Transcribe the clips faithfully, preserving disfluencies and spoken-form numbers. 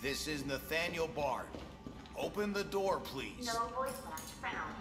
This is Nathaniel Bard. Open the door, please. No voice match found.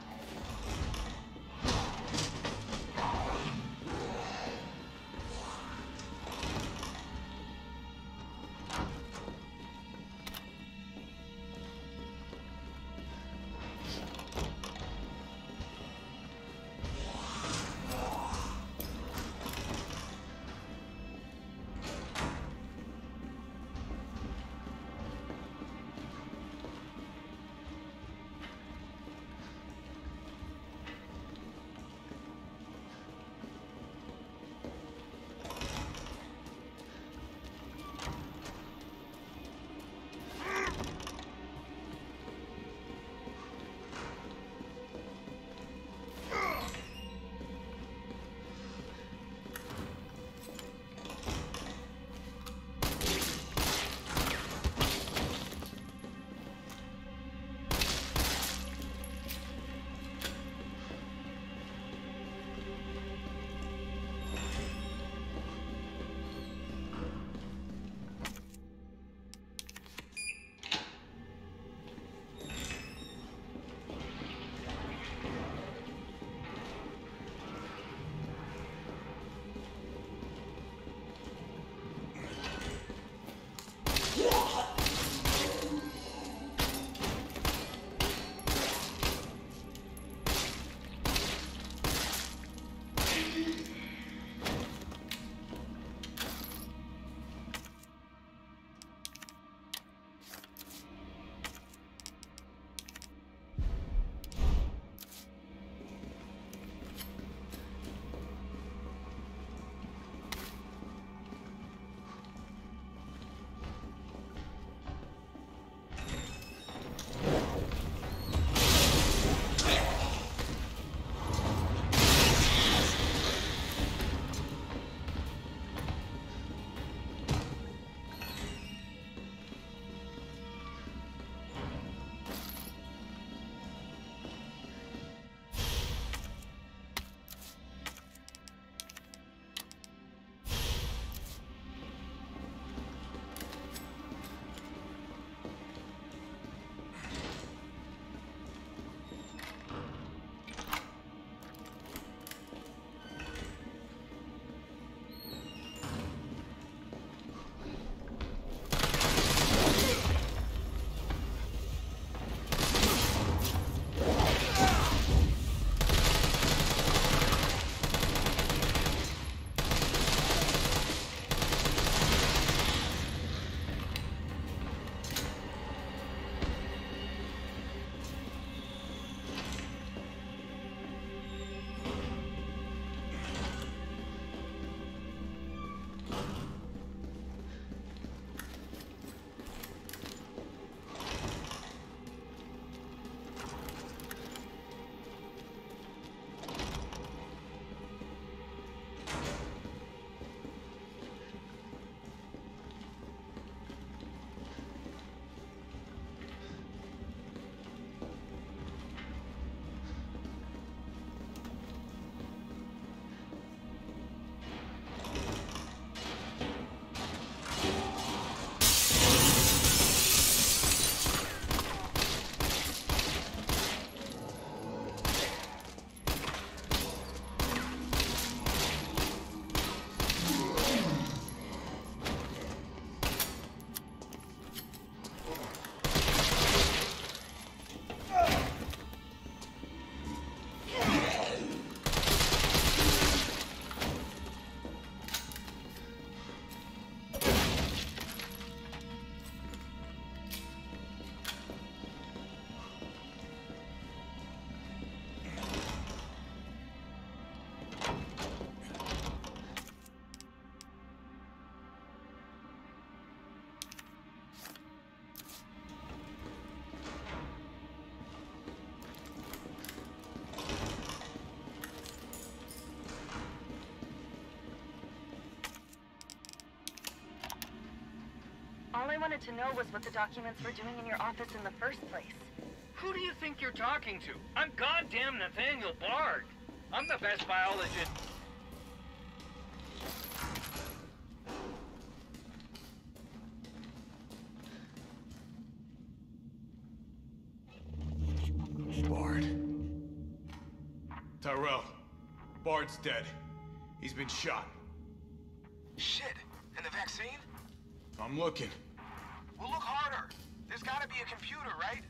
All I wanted to know was what the documents were doing in your office in the first place. Who do you think you're talking to? I'm goddamn Nathaniel Bard. I'm the best biologist. Tyrell, Bard's dead. He's been shot. Shit, and the vaccine? I'm looking. Well, look harder. There's gotta be a computer, right?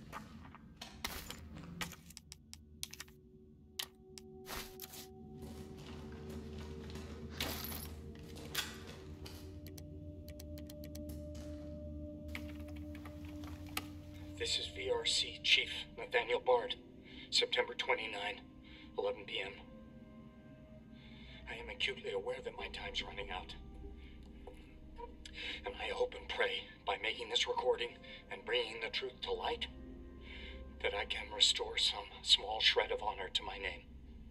This is V R C Chief Nathaniel Bard, September twenty-ninth, eleven p m I am acutely aware that my time's running out. And I hope and pray, by making this recording and bringing the truth to light, that I can restore some small shred of honor to my name.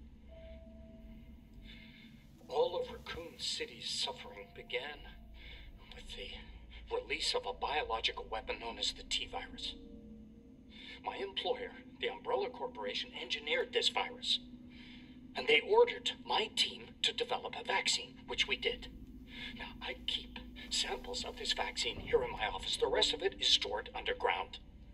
All of Raccoon City's suffering began with the release of a biological weapon known as the T virus. My employer, the Umbrella Corporation, engineered this virus, and they ordered my team to develop a vaccine, which we did. Now, I keep samples of this vaccine here in my office. The rest of it is stored underground.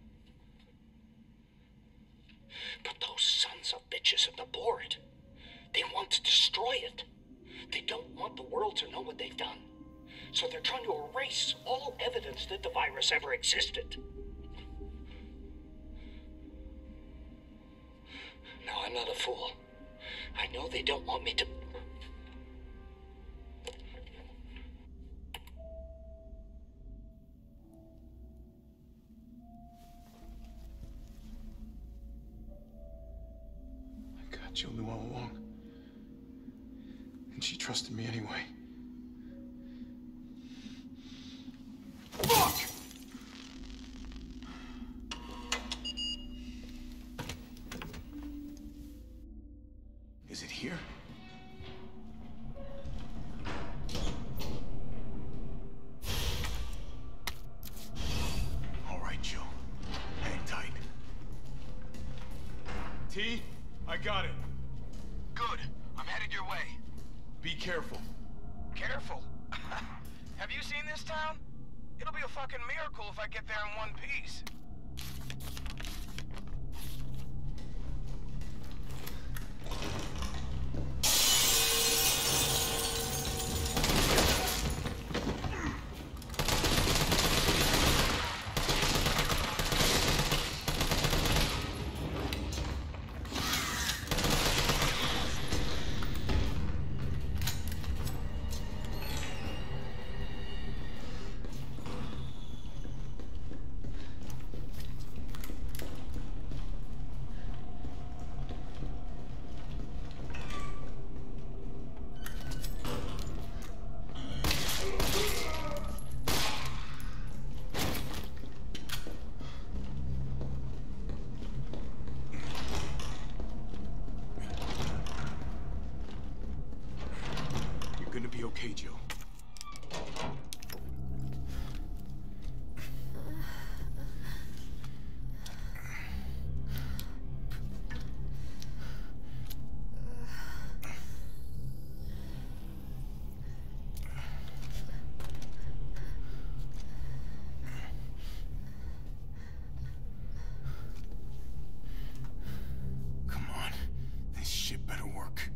But those sons of bitches at the board, they want to destroy it. They don't want the world to know what they've done. So they're trying to erase all evidence that the virus ever existed. No, I'm not a fool. I know they don't want me to... My God, Jill knew all along. And she trusted me anyway. Fuck! Is it here? All right, Joe. Hang tight. T, I got it. Good. I'm headed your way. Be careful. Careful. Have you seen this town? It'll be a fucking miracle if I get there in one piece. Okay, Jill. Come on. This shit better work.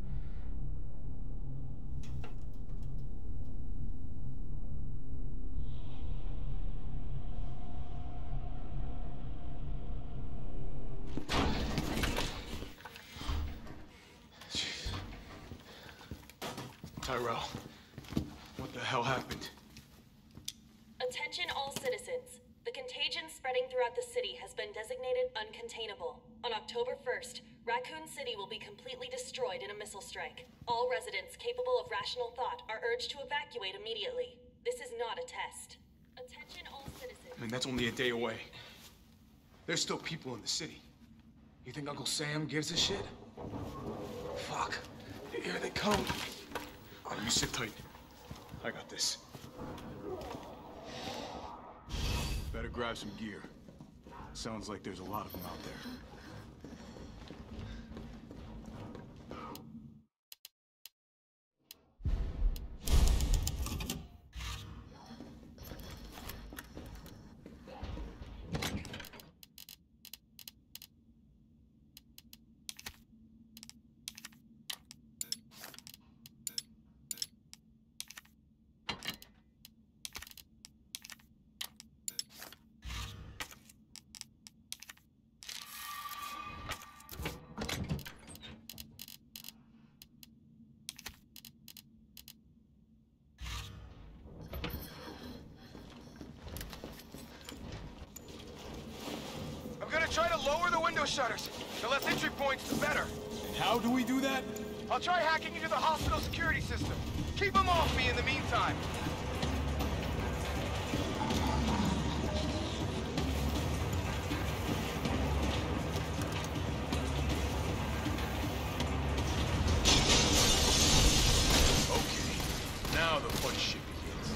Tyrell, what the hell happened? Attention all citizens. The contagion spreading throughout the city has been designated uncontainable. On October first, Raccoon City will be completely destroyed in a missile strike. All residents capable of rational thought are urged to evacuate immediately. This is not a test. Attention all citizens. I mean, that's only a day away. There's still people in the city. You think Uncle Sam gives a shit? Fuck. Here they come. Oh, you sit tight. I got this. Better grab some gear. Sounds like there's a lot of them out there. lower the window shutters. The less entry points, the better. And how do we do that? I'll try hacking into the hospital security system. Keep them off me in the meantime. Okay, now the fun shit begins.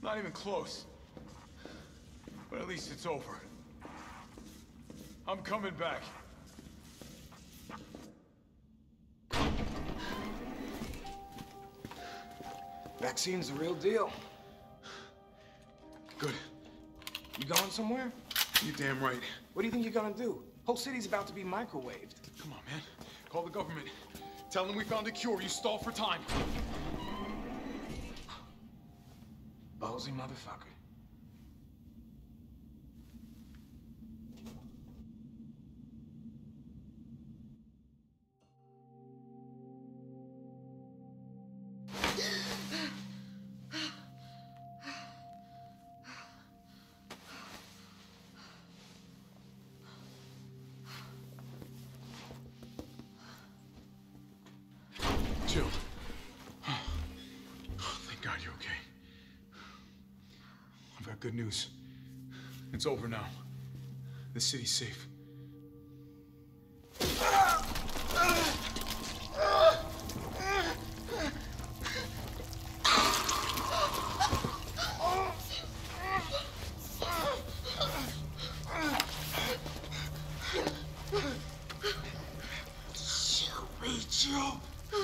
Not even close. But at least it's over. I'm coming back. Vaccine's the real deal. Good. You going somewhere? You're damn right. What do you think you're gonna do? Whole city's about to be microwaved. Come on, man. Call the government. Tell them we found a cure. You stall for time. Ballsy motherfucker. Jill. Oh, thank God you're okay. I've got good news. It's over now. The city's safe. Jill.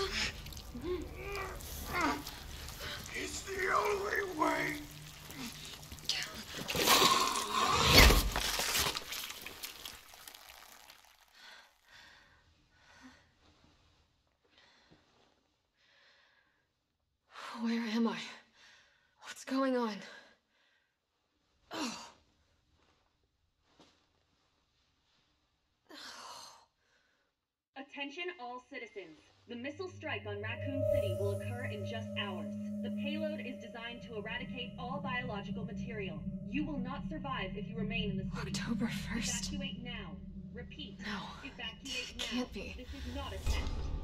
It's the only way. Where am I? What's going on? Oh. Attention all citizens. The missile strike on Raccoon City will occur in just hours. The payload is designed to eradicate all biological material. You will not survive if you remain in the city. October first. Evacuate now. Repeat. No. Evacuate It now. can't be. This is not a test.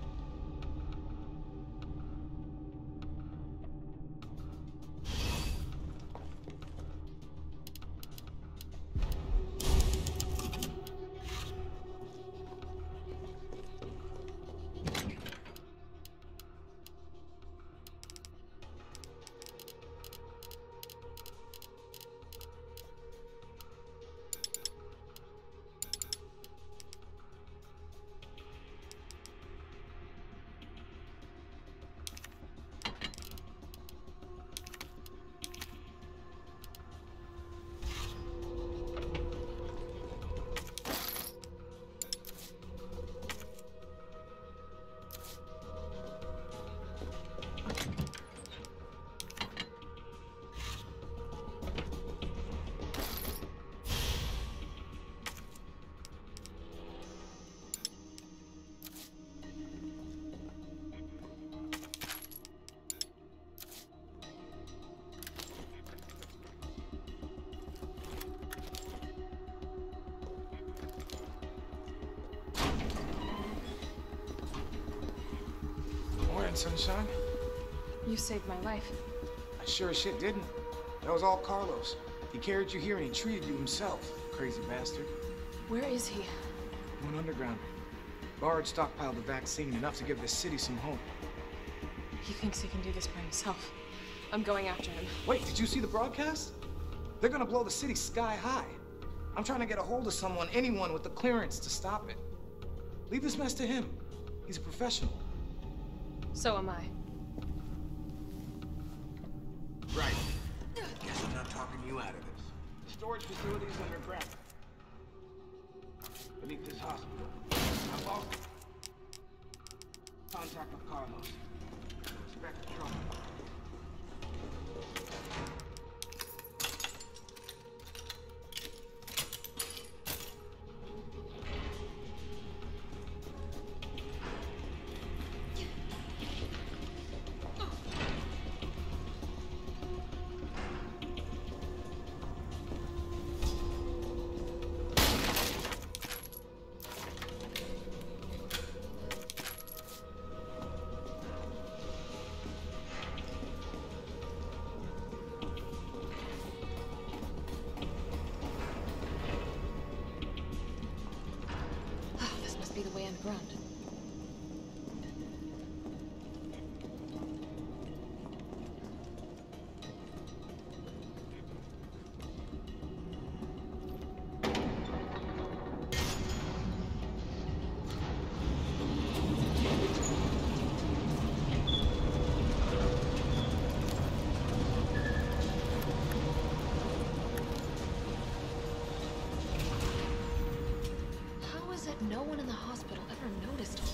Morning, sunshine. You saved my life. I sure as shit didn't. That was all Carlos. He carried you here and he treated you himself, crazy bastard. Where is he? He went underground. Bard stockpiled the vaccine, enough to give this city some hope. He thinks he can do this by himself. I'm going after him. Wait, did you see the broadcast? They're gonna blow the city sky high. I'm trying to get a hold of someone, anyone with the clearance to stop it. Leave this mess to him. He's a professional. So am I. Right. Guess I'm not talking you out of this. The storage facility is underground. Beneath this hospital. Now, lost contact with Carlos. Expect trouble. Be the way underground. no one in the hospital ever noticed all